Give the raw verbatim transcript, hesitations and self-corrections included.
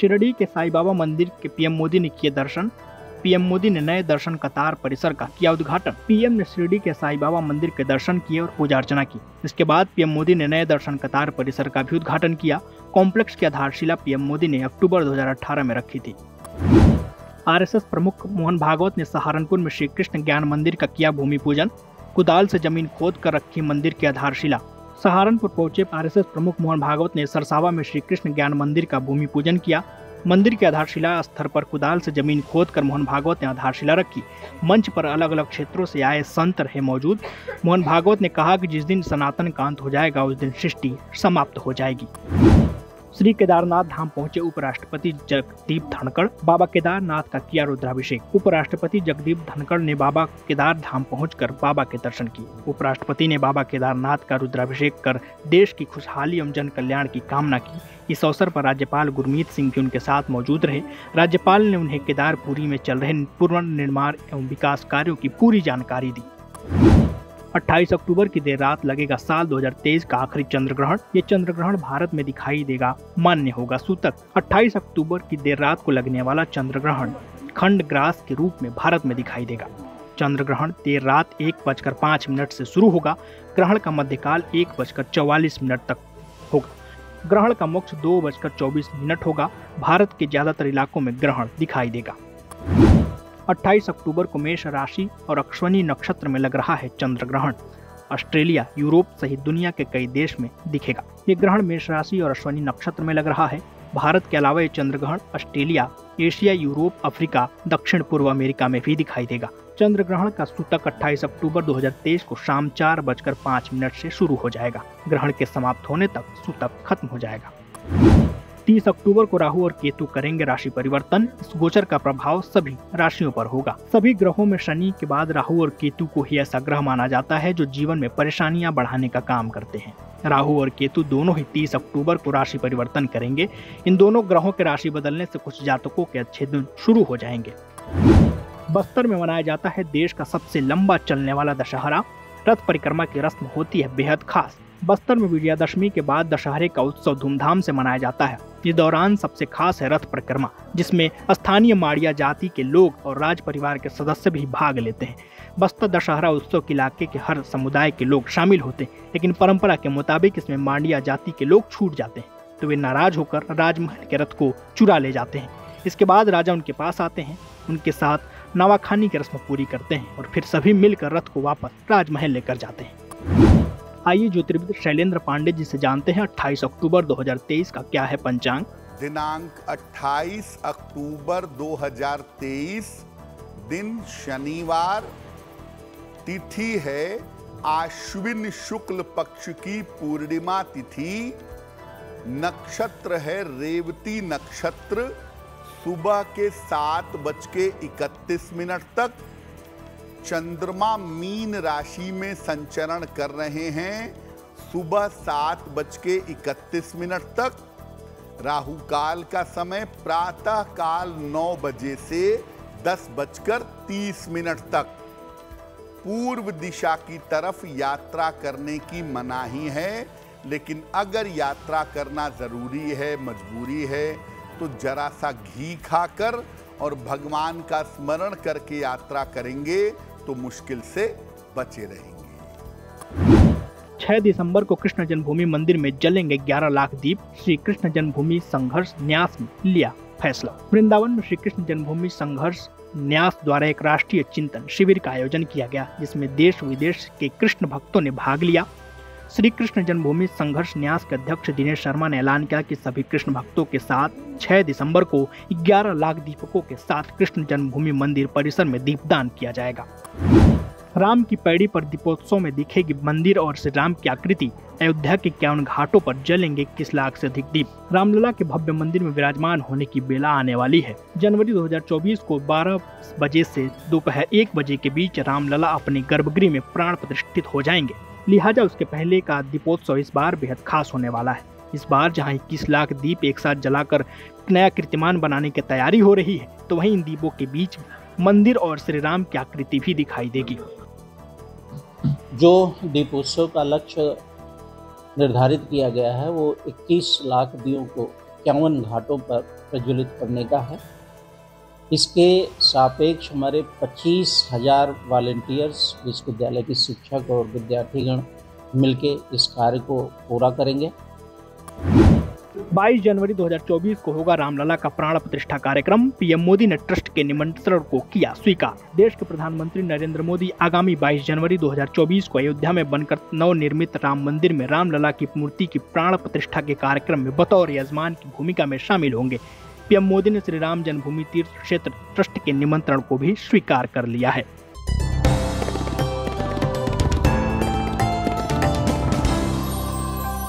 शिरडी के साईं बाबा मंदिर के पीएम मोदी ने किए दर्शन। पीएम मोदी ने नए दर्शन कतार परिसर का किया उद्घाटन। पीएम ने शिरडी के साईं बाबा मंदिर के दर्शन किए और पूजा अर्चना की। इसके बाद पीएम मोदी ने नए दर्शन कतार परिसर का भी उद्घाटन किया। कॉम्प्लेक्स की आधारशिला पीएम मोदी ने अक्टूबर दो हज़ार अठारह में रखी थी। आरएसएस प्रमुख मोहन भागवत ने सहारनपुर में श्री कृष्ण ज्ञान मंदिर का किया भूमि पूजन। कुदाल से जमीन खोद कर रखी मंदिर की आधारशिला। सहारनपुर पहुंचे आरएसएस प्रमुख मोहन भागवत ने सरसावा में श्री कृष्ण ज्ञान मंदिर का भूमि पूजन किया। मंदिर की आधारशिला स्तर पर कुदाल से जमीन खोदकर मोहन भागवत ने आधारशिला रखी। मंच पर अलग अलग क्षेत्रों से आए संत रहे मौजूद। मोहन भागवत ने कहा कि जिस दिन सनातन का अंत हो जाएगा उस दिन सृष्टि समाप्त हो जाएगी। श्री केदारनाथ धाम पहुंचे उपराष्ट्रपति जगदीप धनखड़। बाबा केदारनाथ का किया रुद्राभिषेक। उपराष्ट्रपति जगदीप धनखड़ ने बाबा केदार धाम पहुंचकर बाबा के दर्शन किए। उपराष्ट्रपति ने बाबा केदारनाथ का रुद्राभिषेक कर देश की खुशहाली एवं जन कल्याण की कामना की। इस अवसर पर राज्यपाल गुरमीत सिंह भी उनके साथ मौजूद रहे। राज्यपाल ने उन्हें केदारपुरी में चल रहे पुनर्निर्माण एवं विकास कार्यों की पूरी जानकारी दी। अट्ठाईस अक्टूबर की देर रात लगेगा साल दो हज़ार तेईस का आखिरी चंद्र ग्रहण। ये चंद्र ग्रहण भारत में दिखाई देगा, मान्य होगा सूतक। अट्ठाईस अक्टूबर की देर रात को लगने वाला चंद्र ग्रहण खंड ग्रास के रूप में भारत में दिखाई देगा। चंद्र ग्रहण देर रात एक बजकर पाँच मिनट से शुरू होगा। ग्रहण का मध्यकाल एक बजकर चौवालीस मिनट तक होगा। ग्रहण का मोक्ष दो बजकर चौबीस मिनट होगा। भारत के ज्यादातर इलाकों में ग्रहण दिखाई देगा। अट्ठाईस अक्टूबर को मेष राशि और अश्विनी नक्षत्र में लग रहा है चंद्र ग्रहण। ऑस्ट्रेलिया, यूरोप सहित दुनिया के कई देश में दिखेगा। ये ग्रहण मेष राशि और अश्विनी नक्षत्र में लग रहा है। भारत के अलावा ये चंद्र ग्रहण ऑस्ट्रेलिया, एशिया, यूरोप, अफ्रीका, दक्षिण पूर्व अमेरिका में भी दिखाई देगा। चंद्र ग्रहण का सूतक अट्ठाईस अक्टूबर दो हज़ार तेईस को शाम चार बजकर पाँच मिनट से शुरू हो जाएगा। ग्रहण के समाप्त होने तक सूतक खत्म हो जाएगा। तीस अक्टूबर को राहु और केतु करेंगे राशि परिवर्तन। इस गोचर का प्रभाव सभी राशियों पर होगा। सभी ग्रहों में शनि के बाद राहु और केतु को ही ऐसा ग्रह माना जाता है जो जीवन में परेशानियां बढ़ाने का काम करते हैं। राहु और केतु दोनों ही तीस अक्टूबर को राशि परिवर्तन करेंगे। इन दोनों ग्रहों के राशि बदलने से कुछ जातकों के अच्छे दिन शुरू हो जाएंगे। बस्तर में मनाया जाता है देश का सबसे लंबा चलने वाला दशहरा। रथ परिक्रमा की रस्म होती है बेहद खास। बस्तर में विजयादशमी के बाद दशहरे का उत्सव धूमधाम से मनाया जाता है। इस दौरान सबसे खास है रथ परिक्रमा, जिसमें स्थानीय माड़िया जाति के लोग और राज परिवार के सदस्य भी भाग लेते हैं। बस्तर दशहरा उत्सव के इलाके के हर समुदाय के लोग शामिल होते हैं, लेकिन परंपरा के मुताबिक इसमें माड़िया जाति के लोग छूट जाते हैं, तो वे नाराज होकर राजमहल के रथ को चुरा ले जाते हैं। इसके बाद राजा उनके पास आते हैं, उनके साथ नवाखानी की रस्म पूरी करते हैं और फिर सभी मिलकर रथ को वापस राजमहल लेकर जाते हैं। आइए ज्योतिर्विद शैलेंद्र पांडे जी से जानते हैं अट्ठाईस अक्टूबर दो हज़ार तेईस का क्या है पंचांग। दिनांक अट्ठाईस अक्टूबर दो हज़ार तेईस, दिन शनिवार, तिथि है आश्विन शुक्ल पक्ष की पूर्णिमा तिथि, नक्षत्र है रेवती नक्षत्र। सुबह के सात बज के इकतीस मिनट तक चंद्रमा मीन राशि में संचरण कर रहे हैं। सुबह सात बज के इकतीस मिनट तक। राहु काल का समय प्रातः काल नौ बजे से दस बजकर तीस मिनट तक। पूर्व दिशा की तरफ यात्रा करने की मनाही है, लेकिन अगर यात्रा करना जरूरी है, मजबूरी है, तो जरा सा घी खाकर और भगवान का स्मरण करके यात्रा करेंगे तो मुश्किल से बचे रहेंगे। छह दिसंबर को कृष्ण जन्मभूमि मंदिर में जलेंगे ग्यारह लाख दीप। श्री कृष्ण जन्मभूमि संघर्ष न्यास ने लिया फैसला। वृंदावन में श्री कृष्ण जन्मभूमि संघर्ष न्यास द्वारा एक राष्ट्रीय चिंतन शिविर का आयोजन किया गया, जिसमें देश विदेश के कृष्ण भक्तों ने भाग लिया। श्री कृष्ण जन्मभूमि संघर्ष न्यास के अध्यक्ष दिनेश शर्मा ने ऐलान किया कि सभी कृष्ण भक्तों के साथ छह दिसंबर को ग्यारह लाख दीपकों के साथ कृष्ण जन्मभूमि मंदिर परिसर में दीपदान किया जाएगा। राम की पैड़ी पर दीपोत्सव में दिखेगी मंदिर और श्री राम की आकृति। अयोध्या के इक्यावन घाटों पर जलेंगे इक्कीस लाख से अधिक दीप। रामलला के भव्य मंदिर में विराजमान होने की बेला आने वाली है। जनवरी दो हज़ार चौबीस को बारह बजे से दोपहर एक बजे के बीच रामलला अपने गर्भगृह में प्राण प्रतिष्ठित हो जाएंगे। लिहाजा उसके पहले का दीपोत्सव इस बार बेहद खास होने वाला है। इस बार जहां इक्कीस लाख दीप एक साथ जलाकर नया कीर्तिमान बनाने की तैयारी हो रही है, तो वहीं इन दीपों के बीच मंदिर और श्री राम की आकृति भी दिखाई देगी। जो दीपोत्सव का लक्ष्य निर्धारित किया गया है वो इक्कीस लाख दियों को इक्यावन घाटों पर प्रज्वलित करने का है। इसके सापेक्ष हमारे पच्चीस हजार वॉलंटियर्स विश्वविद्यालय के शिक्षक और विद्यार्थीगण मिलके इस कार्य को पूरा करेंगे। बाईस जनवरी दो हज़ार चौबीस को होगा रामलला का प्राण प्रतिष्ठा कार्यक्रम। पीएम मोदी ने ट्रस्ट के निमंत्रण को किया स्वीकार। देश के प्रधानमंत्री नरेंद्र मोदी आगामी बाईस जनवरी दो हज़ार चौबीस को अयोध्या में बनकर नवनिर्मित राम मंदिर में रामलला की मूर्ति की प्राण प्रतिष्ठा के कार्यक्रम में बतौर यजमान की भूमिका में शामिल होंगे। पीएम मोदी ने श्री राम जन्मभूमि तीर्थ क्षेत्र ट्रस्ट के निमंत्रण को भी स्वीकार कर लिया है।